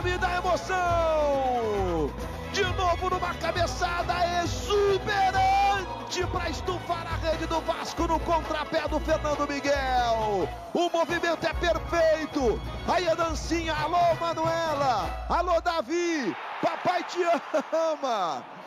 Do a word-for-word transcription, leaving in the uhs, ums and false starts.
me dá emoção! De novo numa cabeçada exuberante para estufar a rede do Vasco no contrapé do Fernando Miguel. O movimento é perfeito. Aí a dancinha, alô Manuela, alô Davi, papai te ama.